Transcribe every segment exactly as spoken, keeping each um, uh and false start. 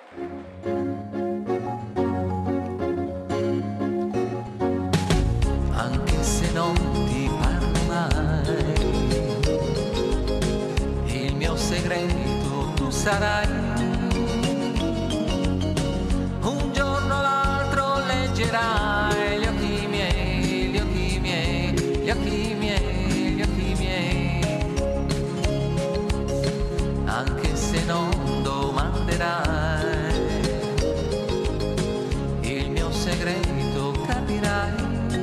Anche se non ti parlo mai, il mio segreto tu sarai. Un giorno o l'altro leggerai gli occhi miei, gli occhi miei, gli occhi miei, gli occhi miei. Anche se non domanderai, il mio segreto capirai.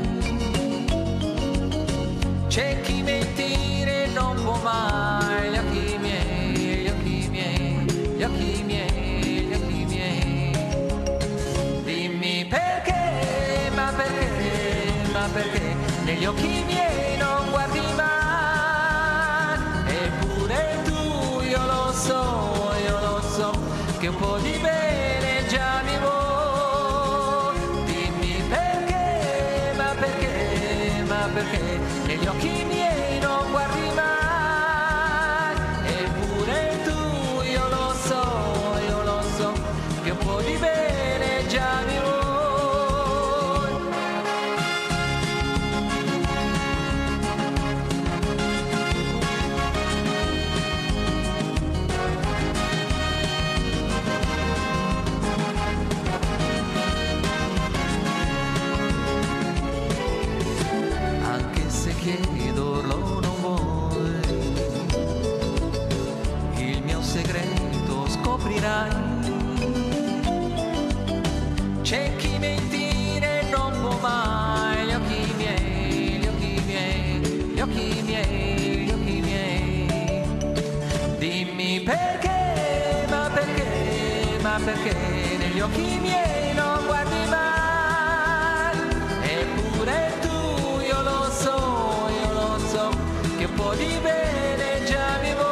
C'è chi mentire non può mai, gli occhi miei, gli occhi miei, gli occhi miei, gli occhi miei. Dimmi perché, ma perché, ma perché negli occhi miei non guardi mai. Eppure tu, io lo so, io lo so, che un po' di bene già mi vuoi. Dimmi perché, ma perché, ma perché negli occhi miei non guardi mai. Eppure tu, io lo so, io lo so, che un po' di bene già mi vuoi. Anche se chiedo lo non vuoi, il mio segreto scoprirai. C'è chi mentire non può mai, gli occhi miei, gli occhi miei, gli occhi miei, gli occhi miei. Dimmi perché, ma perché, ma perché negli occhi miei non guardi mai. Eppure tu, io lo so, io lo so, che un po' di bene già mi vuoi.